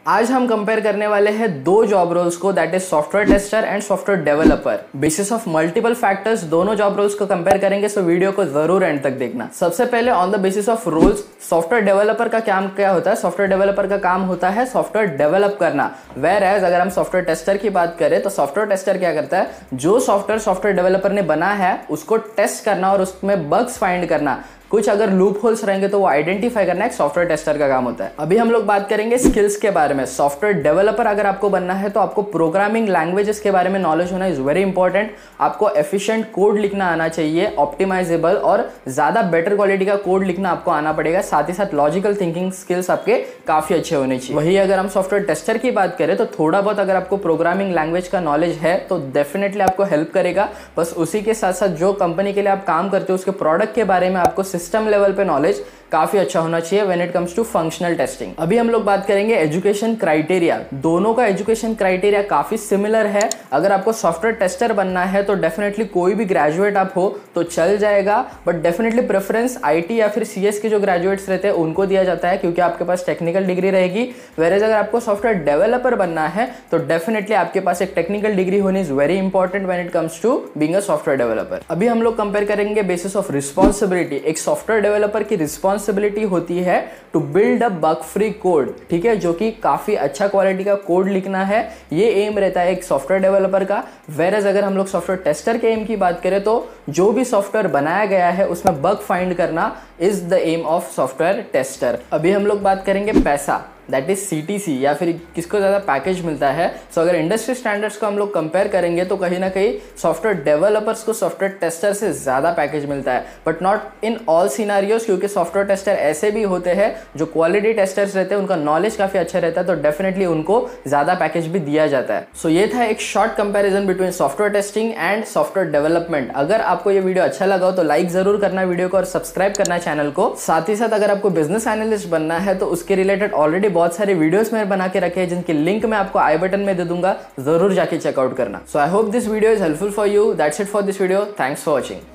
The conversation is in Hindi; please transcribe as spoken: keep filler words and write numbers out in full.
आज हम कंपेयर करने वाले हैं दो जॉब रोल्स को, that is software tester and software developer. Basis of multiple factors दोनों जॉब रोल्स को कंपेयर करेंगे, सो वीडियो को जरूर एंड तक देखना। सबसे पहले on the basis of roles, software developer का काम क्या होता है? सॉफ्टवेयर डेवलपर का काम होता है सॉफ्टवेयर डेवलप करना। वेयर एज अगर हम सॉफ्टवेयर टेस्टर की बात करें तो सॉफ्टवेयर टेस्टर क्या करता है? जो सॉफ्टवेयर सॉफ्टवेयर डेवलपर ने बना है उसको टेस्ट करना और उसमें बग्स फाइंड करना, कुछ अगर लूप होल्स रहेंगे तो वो आइडेंटिफाई करना एक सॉफ्टवेयर टेस्टर का काम होता है। अभी हम लोग बात करेंगे स्किल्स के बारे में। सॉफ्टवेयर डेवलपर अगर आपको बनना है तो आपको प्रोग्रामिंग लैंग्वेजेस के बारे में नॉलेज होना इज वेरी इंपॉर्टेंट। आपको एफिशिएंट कोड लिखना आना चाहिए, ऑप्टिमाइजेबल और ज्यादा बेटर क्वालिटी का कोड लिखना आपको आना पड़ेगा। साथ ही साथ लॉजिकल थिंकिंग स्किल्स आपके काफी अच्छे होने चाहिए। वही अगर हम सॉफ्टवेयर टेस्टर की बात करें तो थोड़ा बहुत अगर आपको प्रोग्रामिंग लैंग्वेज का नॉलेज है तो डेफिनेटली आपको हेल्प करेगा। बस उसी के साथ साथ जो कंपनी के लिए आप काम करते हो उसके प्रोडक्ट के बारे में आपको सिस्टम लेवल पे नॉलेज काफी अच्छा होना चाहिए when it comes to functional testing. अभी हम लोग बात करेंगे एजुकेशन क्राइटेरिया। दोनों का एजुकेशन क्राइटेरिया काफी सिमिलर है। अगर आपको सॉफ्टवेयर टेस्टर बनना है तो डेफिनेटली कोई भी ग्रेजुएट आप हो तो चल जाएगा, बट डेफिनेटली प्रेफरेंस आईटी या फिर सीएस के जो ग्रेजुएट्स रहते हैं उनको दिया जाता है क्योंकि आपके पास टेक्निकल डिग्री रहेगी। वेरेज अगर आपको सॉफ्टवेयर डेवलपर बनना है तो डेफिनेटली आपके पास एक टेक्निकल डिग्री होनी is very important when it comes to being a software developer. अभी हम लोग कंपेयर करेंगे बेसिस ऑफ रिस्पॉन्सिबिलिटी। एक सॉफ्टवेयर डेवलपर की रिस्पॉन्सिबिलिटी होती है to build a bug free code, ठीक है, जो कि काफी अच्छा क्वालिटी का कोड लिखना है। ये एम रहता है एक सॉफ्टवेयर डेवलपर का। वेरएज अगर हम लोग सॉफ्टवेयर टेस्टर के एम की बात करें तो जो भी सॉफ्टवेयर बनाया गया है उसमें बग फाइंड करना is the aim of software tester. अभी हम लोग बात करेंगे पैसा, दैट इज सीटीसी या फिर किसको ज़्यादा पैकेज मिलता है। सो so, अगर इंडस्ट्री स्टैंडर्ड्स को हम लोग कंपेयर करेंगे तो कहीं ना कहीं सॉफ्टवेयर डेवलपर्स को सॉफ्टवेयर टेस्टर से ज़्यादा पैकेज मिलता है, but not in all scenarios, क्योंकि सॉफ्टवेयर टेस्टर ऐसे भी होते हैं जो क्वालिटी टेस्टर्स रहते हैं, उनका नॉलेज काफ़ी अच्छा रहता है, तो डेफिनेटली उनको ज़्यादा पैकेज भी दिया जाता है। सो so, ये था एक short comparison between software testing and software development. अगर आपको ये वीडियो अच्छा लगा हो तो लाइक जरूर करना वीडियो को और सब्सक्राइब करना चैनल को। साथ ही साथ अगर आपको बिजनेस एनालिस्ट बनना है तो उसके रिलेटेड ऑलरेडी बहुत सारे वीडियोस मैंने बना के रखे हैं जिनकी लिंक मैं आपको आई बटन में दे दूंगा, जरूर जाके चेकआउट करना। So I hope this video is helpful for you. That's it for this video. Thanks for watching.